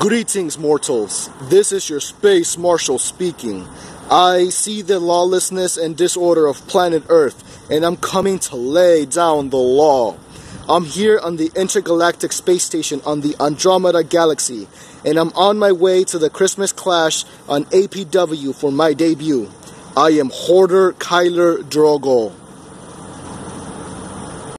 Greetings, mortals. This is your Space Marshal speaking. I see the lawlessness and disorder of planet Earth, and I'm coming to lay down the law. I'm here on the intergalactic space station on the Andromeda Galaxy, and I'm on my way to the Christmas Clash on APW for my debut. I am Hoddor Keylor Droggo.